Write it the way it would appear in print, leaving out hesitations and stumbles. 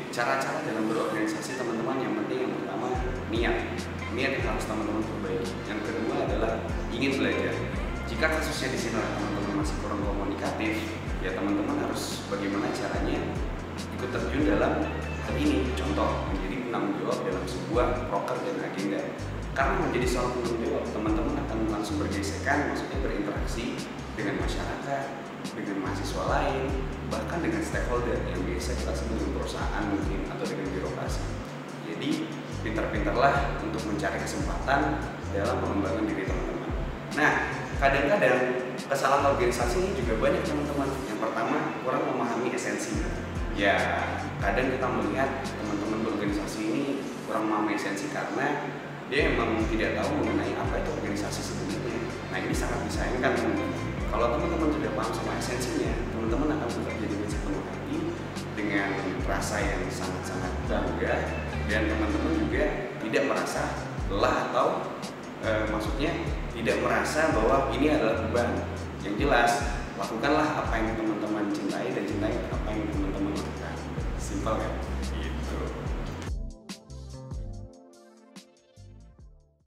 cara-cara dalam berorganisasi teman-teman, yang penting yang pertama niat yang harus teman-teman perbaiki. Yang kedua adalah ingin belajar. Jika kasusnya di sini teman-teman masih kurang komunikatif, ya teman-teman harus bagaimana caranya ikut terjun dalam hal ini. Contoh, menjadi penanggung jawab dalam sebuah proker dan agenda. Karena menjadi seorang penanggung jawab, teman-teman akan langsung bergesekan, maksudnya berinteraksi dengan masyarakat, dengan mahasiswa lain, bahkan dengan stakeholder yang biasa kita sebut dengan perusahaan mungkin, atau dengan birokrasi. Jadi pintar-pintarlah untuk mencari kesempatan dalam pengembangan diri teman-teman. Nah, kadang-kadang kesalahan organisasi ini juga banyak teman-teman. Yang pertama, kurang memahami esensinya. Ya, kadang kita melihat teman-teman berorganisasi ini kurang memahami esensi karena dia memang tidak tahu mengenai apa itu organisasi sebenarnya. Nah, ini sangat disayangkan teman-teman. Kalau teman-teman sudah paham sama esensinya, teman-teman akan bekerja dengan sepenuh hati, dengan rasa yang sangat-sangat bangga, dan teman-teman juga tidak merasa lelah atau maksudnya tidak merasa bahwa ini adalah beban. Yang jelas, lakukanlah apa yang teman-teman cintai dan cintai apa yang teman-teman lakukan. Simpel kan?